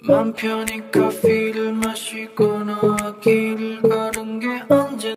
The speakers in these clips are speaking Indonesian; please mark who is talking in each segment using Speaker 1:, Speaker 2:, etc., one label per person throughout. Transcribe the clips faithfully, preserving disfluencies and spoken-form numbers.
Speaker 1: 맘 편히 커피를 마시거나 길 가는 게 언제.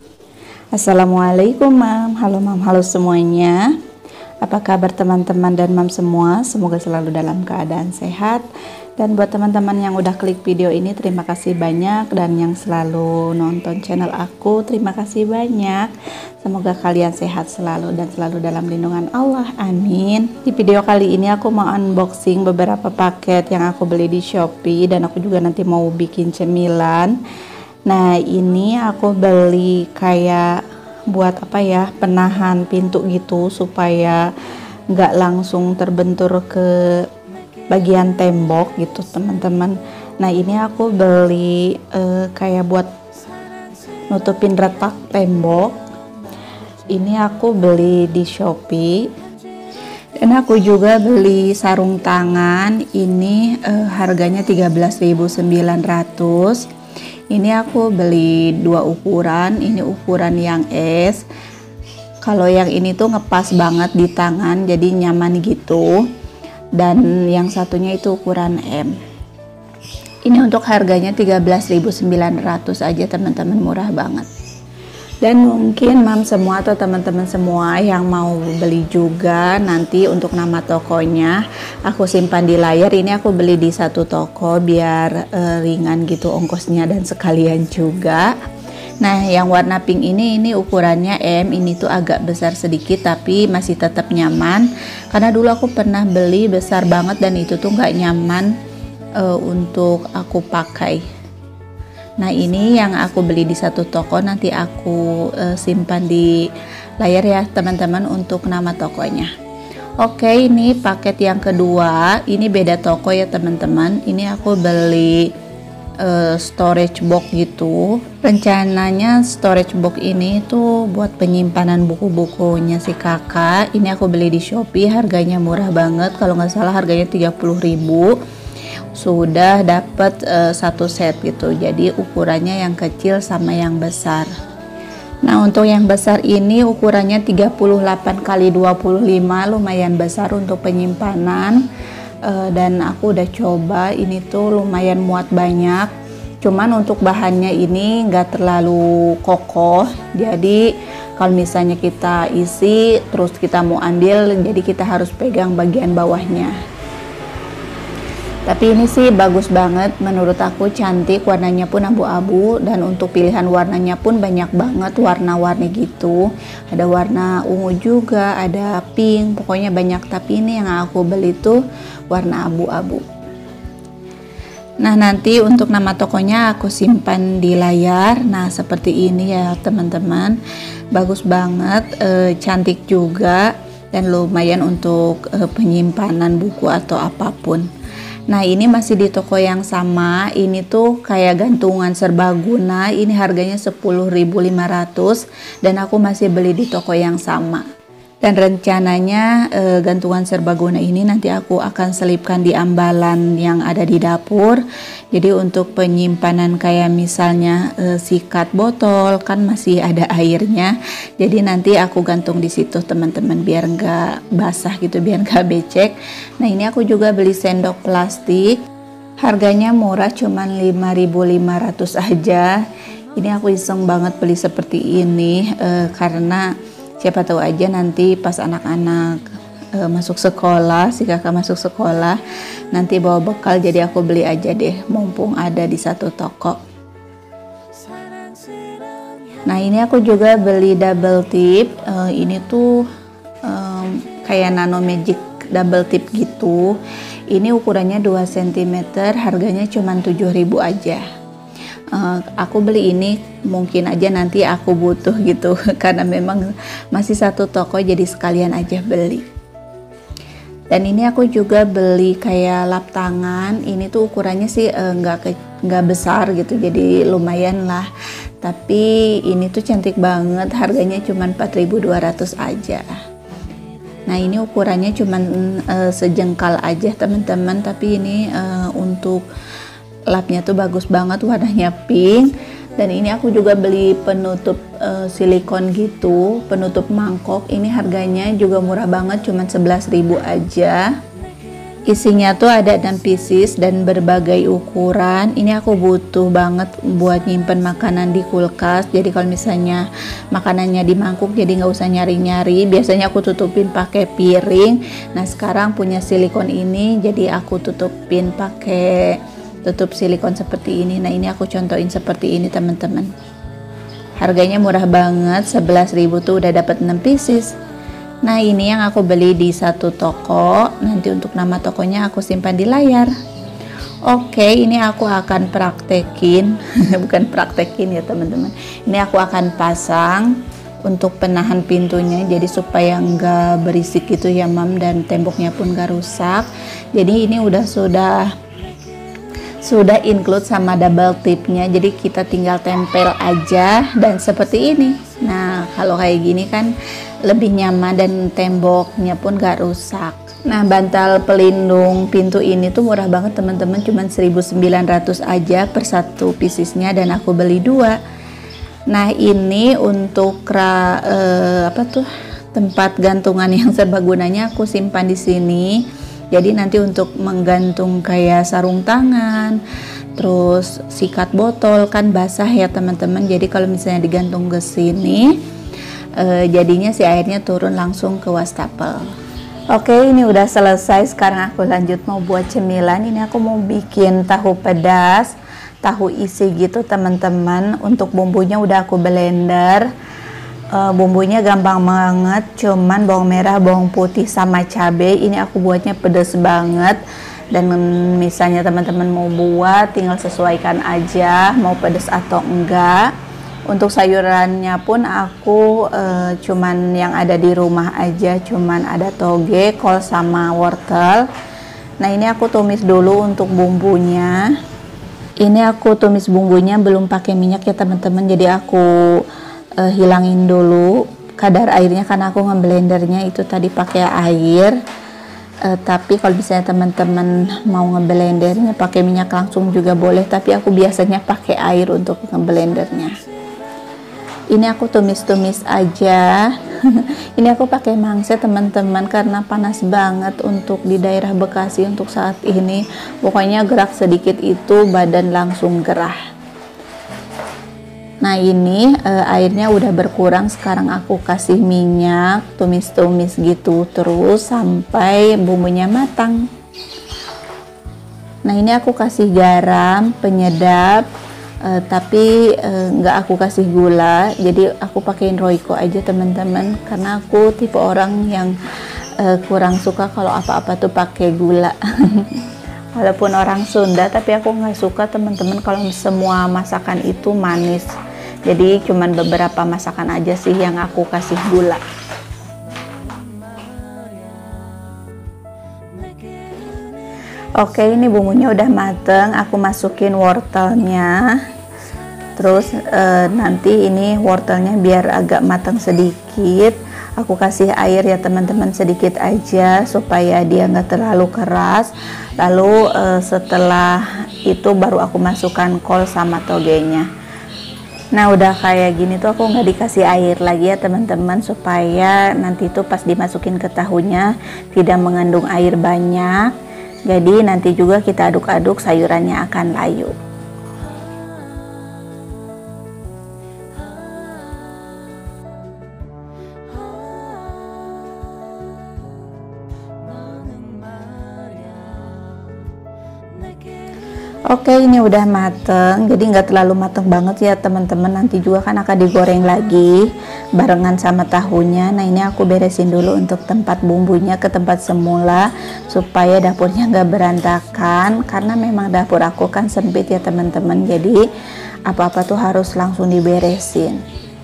Speaker 2: Assalamualaikum mam, halo mam, halo semuanya. Apa kabar teman-teman dan mam semua? Semoga selalu dalam keadaan sehat. Dan buat teman-teman yang udah klik video ini, terima kasih banyak. Dan yang selalu nonton channel aku, terima kasih banyak. Semoga kalian sehat selalu dan selalu dalam lindungan Allah, amin. Di video kali ini aku mau unboxing beberapa paket yang aku beli di Shopee. Dan aku juga nanti mau bikin cemilan. Nah, ini aku beli kayak buat apa ya, penahan pintu gitu supaya nggak langsung terbentur ke bagian tembok gitu teman-teman. Nah, ini aku beli uh, kayak buat nutupin retak tembok. Ini aku beli di Shopee. Dan aku juga beli sarung tangan. Ini uh, harganya tiga belas ribu sembilan ratus. Ini aku beli dua ukuran. Ini ukuran yang S. Kalau yang ini tuh ngepas banget di tangan, jadi nyaman gitu. Dan yang satunya itu ukuran M. Ini untuk harganya tiga belas ribu sembilan ratus aja teman-teman, murah banget. Dan mungkin mam semua atau teman-teman semua yang mau beli juga, nanti untuk nama tokonya aku simpan di layar. Ini aku beli di satu toko biar uh, ringan gitu ongkosnya dan sekalian juga. Nah, yang warna pink ini ini ukurannya M. Ini tuh agak besar sedikit tapi masih tetap nyaman. Karena dulu aku pernah beli besar banget dan itu tuh nggak nyaman uh, untuk aku pakai. Nah, ini yang aku beli di satu toko, nanti aku uh, simpan di layar ya teman-teman untuk nama tokonya. Oke, ini paket yang kedua. Ini beda toko ya teman-teman. Ini aku beli uh, storage box gitu. Rencananya storage box ini tuh buat penyimpanan buku-bukunya si kakak. Ini aku beli di Shopee, harganya murah banget. Kalau nggak salah harganya tiga puluh ribu. Sudah dapat uh, satu set gitu, jadi ukurannya yang kecil sama yang besar. Nah, untuk yang besar ini ukurannya tiga puluh delapan kali dua puluh lima, lumayan besar untuk penyimpanan. Uh, dan aku udah coba, ini tuh lumayan muat banyak. Cuman untuk bahannya ini nggak terlalu kokoh, jadi kalau misalnya kita isi terus kita mau ambil, jadi kita harus pegang bagian bawahnya. Tapi ini sih bagus banget, menurut aku cantik, warnanya pun abu-abu. Dan untuk pilihan warnanya pun banyak banget, warna-warni gitu. Ada warna ungu juga, ada pink, pokoknya banyak. Tapi ini yang aku beli tuh warna abu-abu. Nah, nanti untuk nama tokonya aku simpan di layar. Nah, seperti ini ya teman-teman, bagus banget, e, cantik juga. Dan lumayan untuk e, penyimpanan buku atau apapun. Nah, ini masih di toko yang sama. Ini tuh kayak gantungan serbaguna. Ini harganya sepuluh ribu lima ratus dan aku masih beli di toko yang sama. Dan rencananya e, gantungan serbaguna ini nanti aku akan selipkan di ambalan yang ada di dapur. Jadi untuk penyimpanan kayak misalnya e, sikat botol kan masih ada airnya. Jadi nanti aku gantung di situ teman-teman biar nggak basah gitu, biar nggak becek. Nah, ini aku juga beli sendok plastik. Harganya murah, cuman lima ribu lima ratus aja. Ini aku iseng banget beli seperti ini e, karena siapa tahu aja nanti pas anak-anak e, masuk sekolah, si kakak masuk sekolah, nanti bawa bekal, jadi aku beli aja deh, mumpung ada di satu toko. Nah, ini aku juga beli double tip. E, ini tuh e, kayak nano magic double tip gitu. Ini ukurannya dua sentimeter, harganya cuma tujuh ribu aja. Uh, aku beli ini mungkin aja nanti aku butuh gitu karena memang masih satu toko, jadi sekalian aja beli. Dan ini aku juga beli kayak lap tangan. Ini tuh ukurannya sih nggak uh, nggak besar gitu, jadi lumayan lah. Tapi ini tuh cantik banget, harganya cuma empat ribu dua ratus aja. Nah, ini ukurannya cuma uh, sejengkal aja teman-teman, tapi ini uh, untuk lapnya tuh bagus banget, warnanya pink. Dan ini aku juga beli penutup uh, silikon gitu, penutup mangkok. Ini harganya juga murah banget, cuma sebelas ribu aja. Isinya tuh ada enam pieces dan berbagai ukuran. Ini aku butuh banget buat nyimpen makanan di kulkas. Jadi kalau misalnya makanannya di mangkuk, jadi nggak usah nyari-nyari. Biasanya aku tutupin pakai piring. Nah sekarang punya silikon ini, jadi aku tutupin pakai tutup silikon seperti ini. Nah ini aku contohin seperti ini teman-teman. Harganya murah banget, sebelas ribu tuh udah dapat enam pieces. Nah ini yang aku beli di satu toko. Nanti untuk nama tokonya aku simpan di layar. Oke, ini aku akan praktekin bukan praktekin ya teman-teman. Ini aku akan pasang untuk penahan pintunya, jadi supaya nggak berisik gitu ya mam, dan temboknya pun nggak rusak. Jadi ini udah sudah sudah include sama double tipnya, jadi kita tinggal tempel aja dan seperti ini. Nah kalau kayak gini kan lebih nyaman dan temboknya pun gak rusak. Nah bantal pelindung pintu ini tuh murah banget teman-teman, cuman seribu sembilan ratus aja per satu piecesnya, dan aku beli dua. Nah ini untuk ra, eh, apa tuh tempat gantungan yang serbagunanya aku simpan di sini. Jadi nanti untuk menggantung kayak sarung tangan, terus sikat botol kan basah ya teman-teman. Jadi kalau misalnya digantung ke sini, eh, jadinya si airnya turun langsung ke wastafel. Oke, ini udah selesai. Sekarang aku lanjut mau buat cemilan. Ini aku mau bikin tahu pedas, tahu isi gitu teman-teman. Untuk bumbunya udah aku blender. Uh, bumbunya gampang banget, cuman bawang merah, bawang putih sama cabai. Ini aku buatnya pedas banget, dan misalnya teman-teman mau buat tinggal sesuaikan aja mau pedas atau enggak. Untuk sayurannya pun aku uh, cuman yang ada di rumah aja, cuman ada toge, kol sama wortel. Nah ini aku tumis dulu untuk bumbunya. Ini aku tumis bumbunya belum pakai minyak ya teman-teman, jadi aku Uh, hilangin dulu kadar airnya karena aku ngeblendernya itu tadi pakai air. Uh, tapi kalau misalnya teman-teman mau ngeblendernya pakai minyak langsung juga boleh, tapi aku biasanya pakai air untuk ngeblendernya. Ini aku tumis-tumis aja. Ini aku pakai mangse teman-teman karena panas banget untuk di daerah Bekasi untuk saat ini. Pokoknya gerak sedikit itu badan langsung gerah. Nah ini e, airnya udah berkurang, sekarang aku kasih minyak, tumis-tumis gitu terus sampai bumbunya matang. Nah ini aku kasih garam, penyedap, e, tapi nggak e, aku kasih gula, jadi aku pakein Royco aja teman-teman, karena aku tipe orang yang e, kurang suka kalau apa-apa tuh pakai gula. Walaupun orang Sunda, tapi aku nggak suka teman-teman kalau semua masakan itu manis. Jadi cuman beberapa masakan aja sih yang aku kasih gula. Oke, ini bumbunya udah mateng, aku masukin wortelnya. Terus e, nanti ini wortelnya biar agak matang sedikit, aku kasih air ya teman-teman sedikit aja supaya dia nggak terlalu keras. Lalu e, setelah itu baru aku masukkan kol sama togenya. Nah udah kayak gini tuh aku nggak dikasih air lagi ya teman-teman, supaya nanti tuh pas dimasukin ke tahunya tidak mengandung air banyak. Jadi nanti juga kita aduk-aduk sayurannya akan layu. Oke, ini udah mateng, jadi nggak terlalu mateng banget ya teman-teman. Nanti juga kan akan digoreng lagi barengan sama tahunya. Nah ini aku beresin dulu untuk tempat bumbunya ke tempat semula supaya dapurnya nggak berantakan, karena memang dapur aku kan sempit ya teman-teman, jadi apa-apa tuh harus langsung diberesin.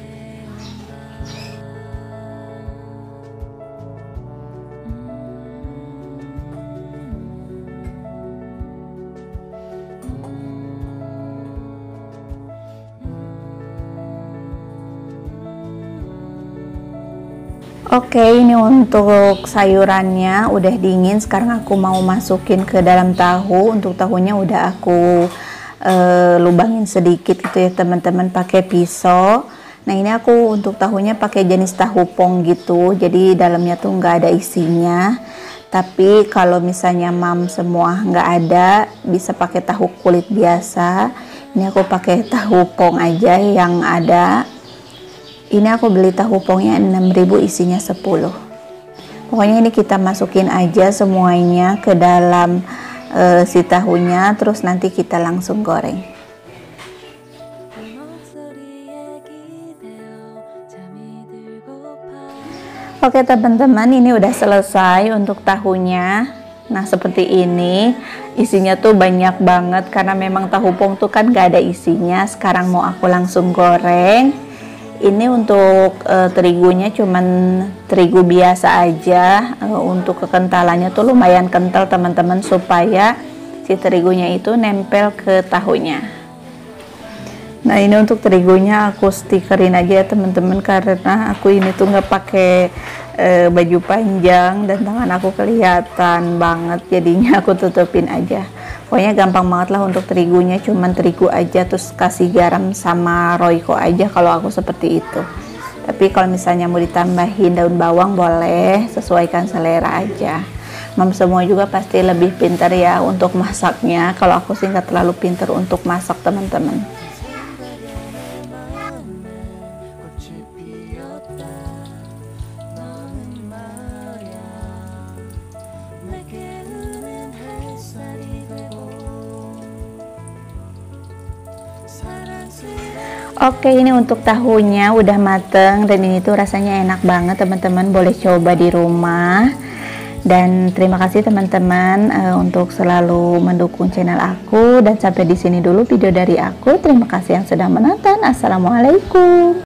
Speaker 2: Oke, ini untuk sayurannya udah dingin. Sekarang aku mau masukin ke dalam tahu. Untuk tahunya udah aku e, lubangin sedikit gitu ya teman-teman pakai pisau. Nah ini aku untuk tahunya pakai jenis tahu pong gitu, jadi dalamnya tuh nggak ada isinya. Tapi kalau misalnya mam semua nggak ada, bisa pakai tahu kulit biasa. Ini aku pakai tahu pong aja yang ada. Ini aku beli tahu pongnya enam ribu, isinya sepuluh. Pokoknya ini kita masukin aja semuanya ke dalam e, si tahunya, terus nanti kita langsung goreng. Oke teman-teman, ini udah selesai untuk tahunya. Nah seperti ini, isinya tuh banyak banget karena memang tahu pong tuh kan gak ada isinya. Sekarang mau aku langsung goreng. Ini untuk e, terigunya cuman terigu biasa aja. E, untuk kekentalannya tuh lumayan kental teman-teman, supaya si terigunya itu nempel ke tahunya. Nah ini untuk terigunya aku stikerin aja ya teman-teman, karena aku ini tuh nggak pakai e, baju panjang dan tangan aku kelihatan banget, jadinya aku tutupin aja. Pokoknya gampang banget lah untuk terigunya, cuman terigu aja terus kasih garam sama royco aja kalau aku seperti itu. Tapi kalau misalnya mau ditambahin daun bawang boleh, sesuaikan selera aja. Mam semua juga pasti lebih pintar ya untuk masaknya. Kalau aku sih nggak terlalu pintar untuk masak teman-teman. Oke, ini untuk tahunya udah mateng dan ini tuh rasanya enak banget teman-teman, boleh coba di rumah. Dan terima kasih teman-teman uh, untuk selalu mendukung channel aku, dan sampai di sini dulu video dari aku. Terima kasih yang sudah menonton. Assalamualaikum.